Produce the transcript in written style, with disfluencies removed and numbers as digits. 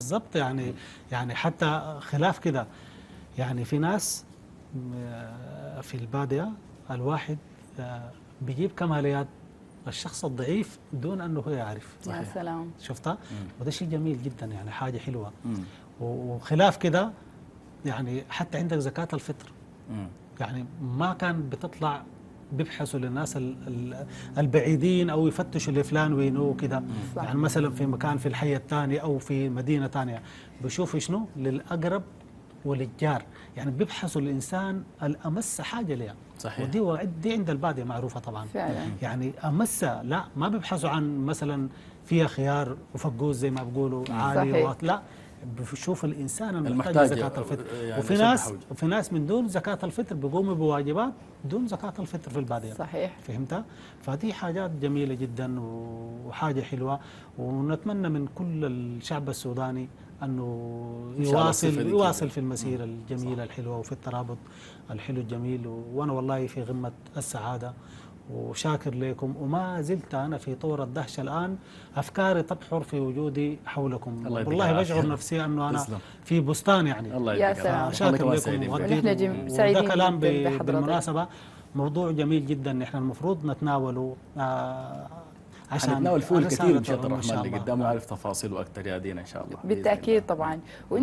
بالضبط. يعني حتى خلاف كده، يعني في ناس في البادية الواحد بيجيب كماليات الشخص الضعيف دون انه هو يعرف. يا صحيح. سلام. شفتها؟ وده شيء جميل جدا، يعني حاجة حلوة. مم. وخلاف كده، يعني حتى عندك زكاة الفطر، مم. يعني ما كان بتطلع بيبحثوا للناس البعيدين او يفتشوا لفلان وينه وكده. صح. يعني مثلا في مكان في الحي الثاني او في مدينه ثانيه بيشوفوا شنو للاقرب وللجار، يعني بيبحثوا الانسان الامس حاجه لها. صحيح. ودي عند الباديه معروفه طبعا. فعلا. يعني امس، لا ما بيبحثوا عن مثلا فيها خيار وفقوس زي ما بيقولوا عالي صحيح. لا، بشوف الانسان المحتاج المحتاج زكاه الفطر. يعني وفي أشد ناس من دون زكاه الفطر بيقوموا بواجبات دون زكاه الفطر في الباديه. صحيح. فهمت؟ فدي حاجات جميله جدا وحاجه حلوه، ونتمنى من كل الشعب السوداني انه إن شاء الله الصفة دي يواصل كده. في المسيره الجميله الحلوه وفي الترابط الحلو الجميل. وانا والله في غمه السعاده وشاكر لكم، وما زلت أنا في طور الدهشة الآن، أفكاري تبحر في وجودي حولكم. الله يديك والله العافية. بشعر نفسي أنه أنا تسلم. في بستان يعني. الله يا يديك سلام. العافية. شاكر كمان لكم سعيدين فيك. ومغديكم. ونحن وده سعيدين كلام جدا بحضرتك. بالمناسبة موضوع جميل جدا نحن المفروض نتناوله عشان حنتناول فيه الكثير رسالة مشيئة الأم إن الرحمن شاء اللي الله. قدامه، عارف تفاصيله أكثر يا دينا إن شاء الله. بالتأكيد طبعا.